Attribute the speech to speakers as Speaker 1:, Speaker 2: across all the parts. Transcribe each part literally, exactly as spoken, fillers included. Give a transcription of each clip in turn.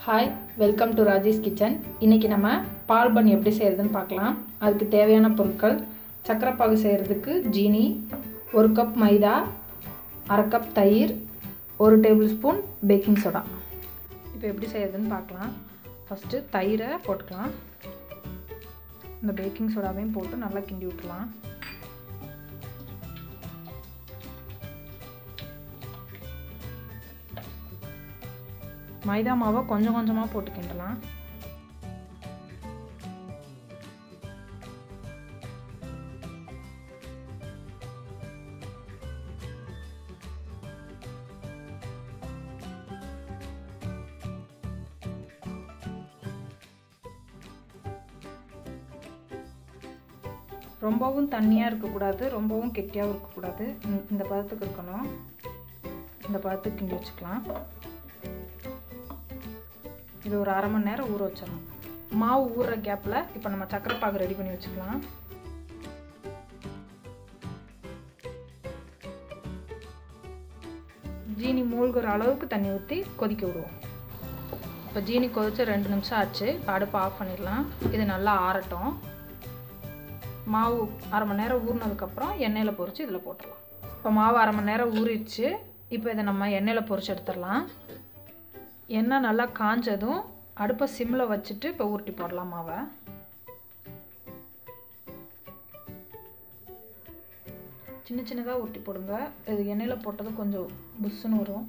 Speaker 1: Hi, welcome to Raji's kitchen. இன்னைக்கு நம்ம பால் பன் எப்படி செய்யறதுன்னு பார்க்கலாம். அதுக்கு தேவையான பொருட்கள்: சக்கரை பாகு செய்யிறதுக்கு ஜீனி, ஒரு கப் மைதா, அரை கப் தயிர், ஒரு டேபிள்ஸ்பூன் பேக்கிங் சோடா. இப்போ எப்படி செய்யறதுன்னு பார்க்கலாம். ஃபர்ஸ்ட் தயிரை போட்டுக்கலாம். இந்த பேக்கிங் சோடாவையும் போட்டு நல்லா கிண்டி விட்டுறலாம். மைதா மாவை கொஞ்சம் கொஞ்சமாக போட்டு கிண்டலாம். ரொம்பவும் தண்ணியாக இருக்கக்கூடாது, ரொம்பவும் கெட்டியாகவும் இருக்கக்கூடாது. இந்த பதத்துக்கு இருக்கணும். இந்த பதத்துக்கு கிண்டி வச்சுக்கலாம். இது ஒரு அரை மணி நேரம் ஊற வச்சிடணும். மாவு ஊறுற கேப்பில் இப்போ நம்ம சக்கரை பாகு ரெடி பண்ணி வச்சுக்கலாம். ஜீனி மூழ்கிற அளவுக்கு தண்ணி ஊற்றி கொதிக்க விடுவோம். இப்போ ஜீனி கொதிச்சு ரெண்டு நிமிஷம் ஆச்சு. இப்போ அடுப்பை ஆஃப் பண்ணிடலாம். இது நல்லா ஆறட்டும். மாவு அரை மணி நேரம் ஊறினதுக்கப்புறம் எண்ணெயில் பொரித்து இதில் போட்டுடலாம். இப்போ மாவு அரை மணி நேரம் ஊறிடுச்சு. இப்போ இதை நம்ம எண்ணெயில் பொரித்து எடுத்துடலாம். எண்ணெய் நல்லா காஞ்சதும் அடுப்பை சிம்மில் வச்சுட்டு இப்போ உருட்டி போடலாம் மாவை. சின்ன சின்னதாக உருட்டி போடுங்க. இது எண்ணெயில் போட்டது கொஞ்சம் புஷ்ஷுன்னு வரும்.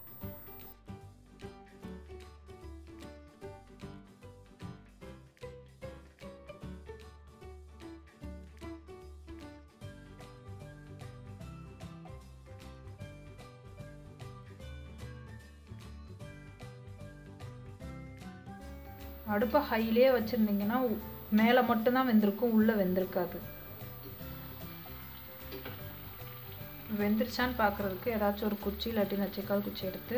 Speaker 1: அடுப்பை ஹையிலே வச்சுருந்தீங்கன்னா மேலே மட்டும்தான் வெந்திருக்கும், உள்ளே வெந்திருக்காது. வெந்துருச்சான்னு பார்க்குறதுக்கு ஏதாச்சும் ஒரு குச்சி இல்லாட்டி நச்சிக்கால் குச்சி எடுத்து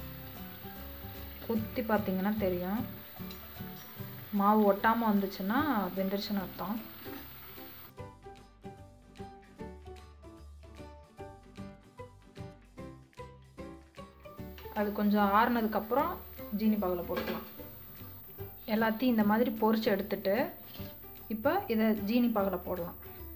Speaker 1: குத்தி பார்த்தீங்கன்னா தெரியும். மாவு ஒட்டாமல் வந்துச்சுன்னா வெந்துருச்சுன்னு அர்த்தம். அது கொஞ்சம் ஆறுனதுக்கப்புறம் ஜீனி பாகில் போட்டுக்கலாம். எல்லாத்தையும் இந்த மாதிரி பொரிச்சு எடுத்துட்டு இப்போ இதை ஜீனி பாகில் போடலாம்.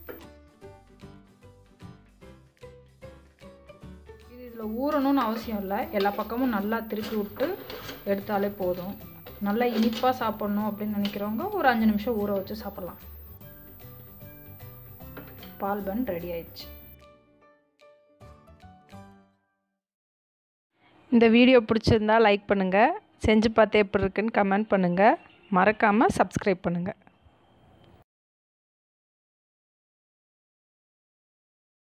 Speaker 1: இது இதில் ஊறணும்னு அவசியம் இல்லை. எல்லா பக்கமும் நல்லா திருப்பி விட்டு எடுத்தாலே போதும். நல்லா இனிப்பாக சாப்பிட்ணும் அப்படின்னு நினைக்கிறவங்க ஒரு அஞ்சு நிமிஷம் ஊற வச்சு சாப்பிட்லாம். பால் பன் ரெடி ஆயிடுச்சு. இந்த வீடியோ பிடிச்சிருந்தா லைக் பண்ணுங்கள். செஞ்சு பார்த்து எப்படி இருக்குன்னு கமெண்ட் பண்ணுங்கள். மறக்காமல் சப்ஸ்கிரைப் பண்ணுங்கள்.